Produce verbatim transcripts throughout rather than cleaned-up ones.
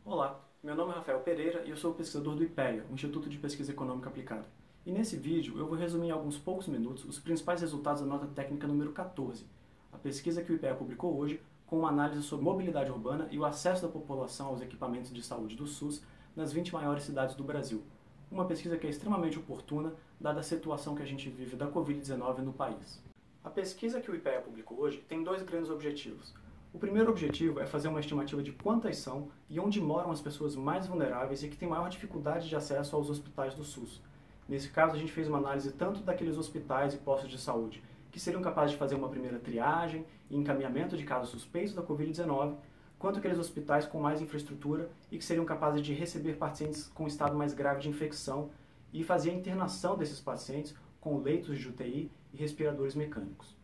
Olá, meu nome é Rafael Pereira e eu sou pesquisador do IPEA, o Instituto de Pesquisa Econômica Aplicada. E nesse vídeo eu vou resumir em alguns poucos minutos os principais resultados da nota técnica número quatorze, a pesquisa que o IPEA publicou hoje com uma análise sobre mobilidade urbana e o acesso da população aos equipamentos de saúde do SUS nas vinte maiores cidades do Brasil. Uma pesquisa que é extremamente oportuna, dada a situação que a gente vive da covid dezenove no país. A pesquisa que o IPEA publicou hoje tem dois grandes objetivos. O primeiro objetivo é fazer uma estimativa de quantas são e onde moram as pessoas mais vulneráveis e que têm maior dificuldade de acesso aos hospitais do SUS. Nesse caso, a gente fez uma análise tanto daqueles hospitais e postos de saúde que seriam capazes de fazer uma primeira triagem e encaminhamento de casos suspeitos da covid dezenove, quanto aqueles hospitais com mais infraestrutura e que seriam capazes de receber pacientes com estado mais grave de infecção e fazer a internação desses pacientes com leitos de U T I e respiradores mecânicos.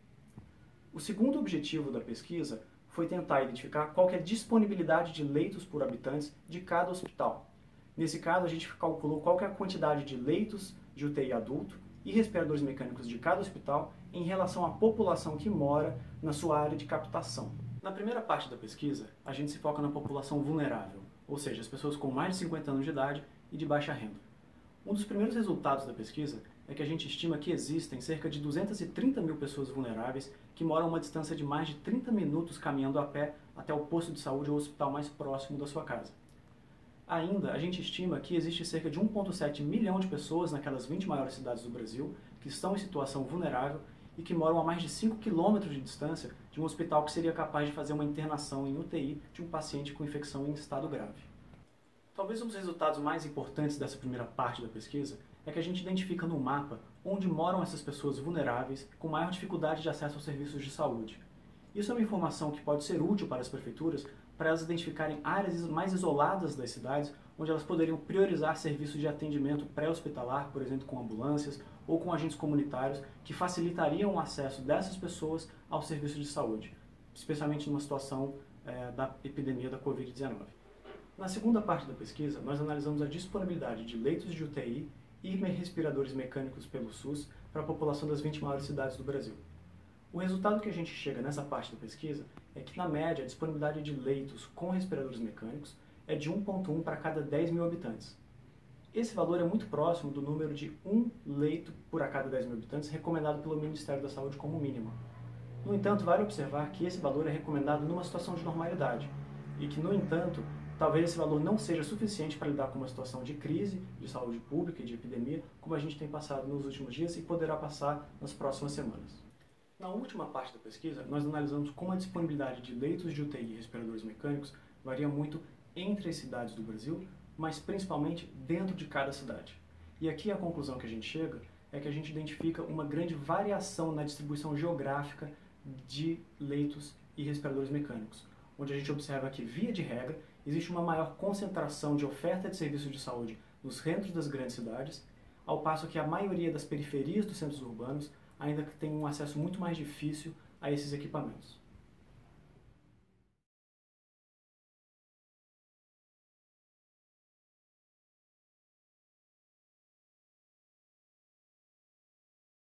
O segundo objetivo da pesquisa foi tentar identificar qual que é a disponibilidade de leitos por habitantes de cada hospital. Nesse caso, a gente calculou qual que é a quantidade de leitos de U T I adulto e respiradores mecânicos de cada hospital em relação à população que mora na sua área de captação. Na primeira parte da pesquisa, a gente se foca na população vulnerável, ou seja, as pessoas com mais de cinquenta anos de idade e de baixa renda. Um dos primeiros resultados da pesquisa é que a gente estima que existem cerca de duzentas e trinta mil pessoas vulneráveis que moram a uma distância de mais de trinta minutos caminhando a pé até o posto de saúde ou hospital mais próximo da sua casa. Ainda, a gente estima que existe cerca de um vírgula sete milhão de pessoas naquelas vinte maiores cidades do Brasil que estão em situação vulnerável e que moram a mais de cinco quilômetros de distância de um hospital que seria capaz de fazer uma internação em U T I de um paciente com infecção em estado grave. Talvez um dos resultados mais importantes dessa primeira parte da pesquisa é que a gente identifica no mapa onde moram essas pessoas vulneráveis com maior dificuldade de acesso aos serviços de saúde. Isso é uma informação que pode ser útil para as prefeituras para elas identificarem áreas mais isoladas das cidades onde elas poderiam priorizar serviços de atendimento pré-hospitalar, por exemplo, com ambulâncias ou com agentes comunitários que facilitariam o acesso dessas pessoas aos serviços de saúde, especialmente numa situação é, da epidemia da covid dezenove. Na segunda parte da pesquisa, nós analisamos a disponibilidade de leitos de U T I e respiradores mecânicos pelo SUS para a população das vinte maiores cidades do Brasil. O resultado que a gente chega nessa parte da pesquisa é que, na média, a disponibilidade de leitos com respiradores mecânicos é de um vírgula um para cada dez mil habitantes. Esse valor é muito próximo do número de um leito por a cada dez mil habitantes recomendado pelo Ministério da Saúde como mínimo. No entanto, vale observar que esse valor é recomendado numa situação de normalidade e que, no entanto, talvez esse valor não seja suficiente para lidar com uma situação de crise de saúde pública e de epidemia, como a gente tem passado nos últimos dias e poderá passar nas próximas semanas. Na última parte da pesquisa, nós analisamos como a disponibilidade de leitos de U T I e respiradores mecânicos varia muito entre as cidades do Brasil, mas principalmente dentro de cada cidade. E aqui a conclusão que a gente chega é que a gente identifica uma grande variação na distribuição geográfica de leitos e respiradores mecânicos, onde a gente observa que, via de regra, existe uma maior concentração de oferta de serviços de saúde nos centros das grandes cidades, ao passo que a maioria das periferias dos centros urbanos ainda tem um acesso muito mais difícil a esses equipamentos.